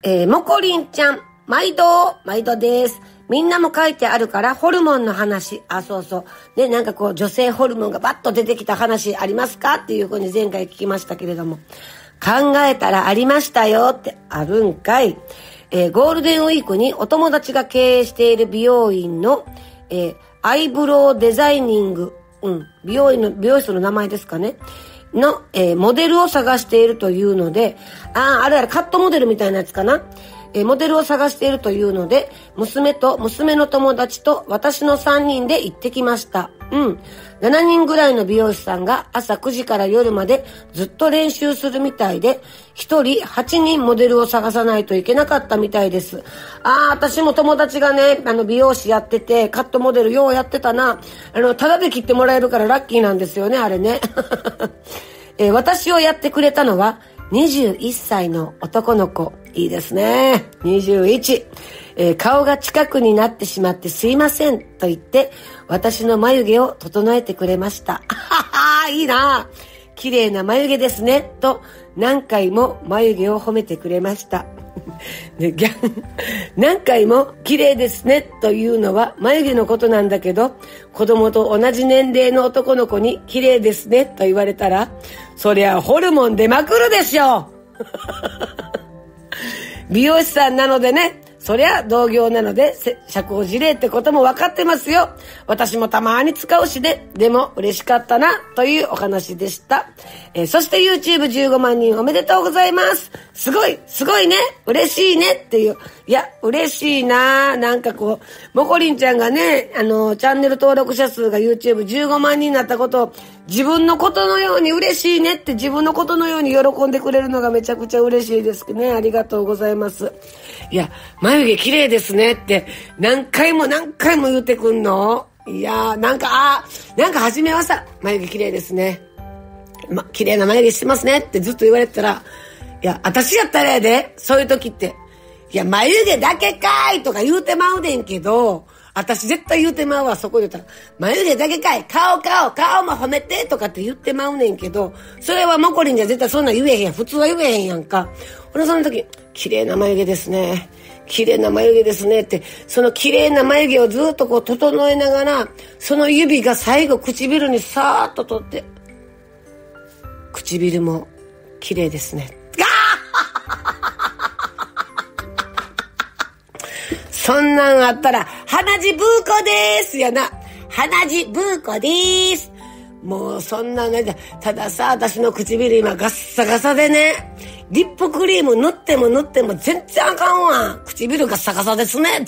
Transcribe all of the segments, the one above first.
もこりんちゃん、毎度です。みんなも書いてあるから、ホルモンの話。そうそう。ね、なんかこう、女性ホルモンがバッと出てきた話ありますかっていうふうに前回聞きましたけれども。考えたらありましたよってあるんかい。ゴールデンウィークにお友達が経営している美容院の、アイブロウデザイニング、美容室の名前ですかね。の、モデルを探しているというので、あれカットモデルみたいなやつかな。モデルを探しているというので、娘と娘の友達と私の3人で行ってきました。7人ぐらいの美容師さんが朝9時から夜までずっと練習するみたいで、1人8人モデルを探さないといけなかったみたいです。私も友達がね、美容師やってて、カットモデルようやってたな。ただで切ってもらえるからラッキーなんですよね、あれね。私をやってくれたのは21歳の男の子。いいですね。21。顔が近くになってしまってすいませんと言って私の眉毛を整えてくれました。いいな。綺麗な眉毛ですねと何回も眉毛を褒めてくれました。何回も綺麗ですねというのは眉毛のことなんだけど、子供と同じ年齢の男の子に綺麗ですねと言われたら、そりゃホルモン出まくるでしょ。美容師さんなのでね、そりゃ同業なので社交辞令ってことも分かってますよ。私もたまに使うしね。でも嬉しかったなというお話でした。そして YouTube15 万人おめでとうございます。すごいね。嬉しいねっていう。いや、嬉しいな。なんかこう、もこりんちゃんがね、チャンネル登録者数が YouTube15 万人になったことを自分のことのように嬉しいねって自分のことのように喜んでくれるのがめちゃくちゃ嬉しいですね。ありがとうございます。いや、眉毛綺麗ですねって何回も言ってくんの。いや、なんか初めはさ、眉毛綺麗ですね。綺麗な眉毛してますねってずっと言われてたら、いや、私やったらやで、そういう時って、いや、眉毛だけかーいとか言うてまうねんけど、私絶対言うてまうわ。そこで言ったら眉毛だけかい、顔も褒めてとかって言ってまうねんけど、それはもこりんじゃ絶対そんな言えへんやん。普通は言えへんやんか。ほらその時、綺麗な眉毛ですね、綺麗な眉毛ですねって、その綺麗な眉毛をずっとこう整えながら、その指が最後唇にさーっと取って、唇も綺麗ですね。そんなんあったら、鼻血ブーコですやな。鼻血ブーコです。もうそんなね、たださ、私の唇今ガッサガサでね、リップクリーム塗っても全然あかんわ。唇ガッサガサですねって。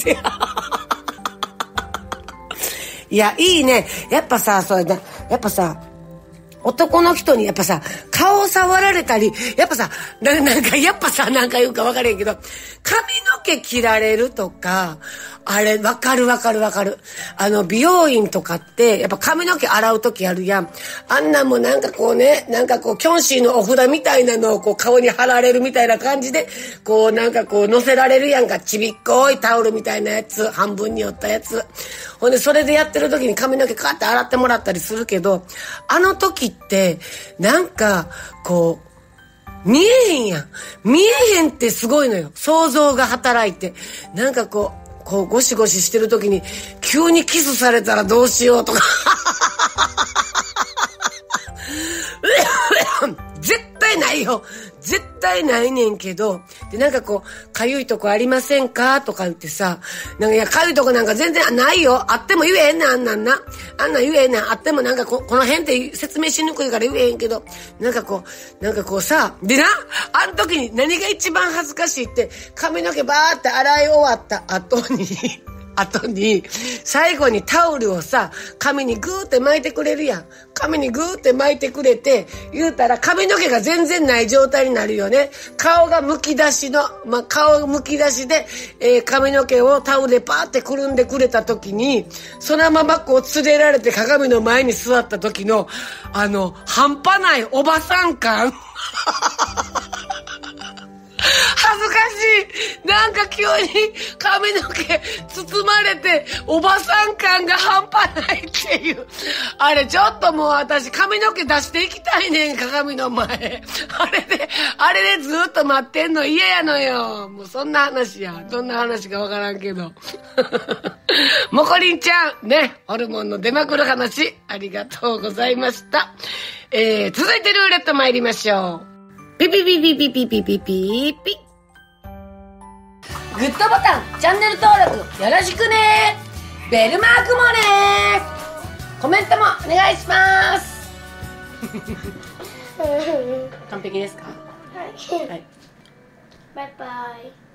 いや、いいね。やっぱさ、それね、やっぱさ、男の人にやっぱさ、顔触られたり、やっぱさ、なんか言うか分からへんけど、髪の毛切られるとか、あれ、わかる。美容院とかって、やっぱ髪の毛洗うときあるやん。あんなんもなんかこうね、キョンシーのお札みたいなのをこう顔に貼られるみたいな感じで、こう乗せられるやんか。ちびっこいタオルみたいなやつ、半分に折ったやつ。ほんで、それでやってる時に髪の毛カーって洗ってもらったりするけど、あの時って、こう、見えへんやん。見えへんってすごいのよ。想像が働いて。こうゴシゴシしてる時に、急にキスされたらどうしようとか。絶対ないよ。絶対ないねんけど、で、かゆいとこありませんかとか言ってさ、いや、かゆいとこなんか全然ないよ。あっても言えへんねん、あんなん言えへんねん。あってもこの辺って説明しにくいから言えへんけど、こうさ、でな、あの時に何が一番恥ずかしいって、髪の毛バーって洗い終わった後に、最後にタオルをさ、髪にグーって巻いてくれるやん。髪にグーって巻いてくれて、言うたら髪の毛が全然ない状態になるよね。顔むき出しで、髪の毛をタオルでパーってくるんでくれた時に、そのままこう連れられて鏡の前に座った時の、半端ないおばさん感。 恥ずかしい。なんか急に髪の毛包まれて、おばさん感が半端ないっていう。あれ、ちょっともう私髪の毛出していきたいねん、鏡の前。あれでずっと待ってんの嫌やのよ。もうそんな話や。どんな話かわからんけど。もこりんちゃん、ね、ホルモンの出まくる話、ありがとうございました。続いてルーレット参りましょう。ピピピピピピピピピピ。グッドボタン、チャンネル登録よろしくね。ベルマークもね。コメントもお願いします。完璧ですか？ はい。 はい。 バイバイ。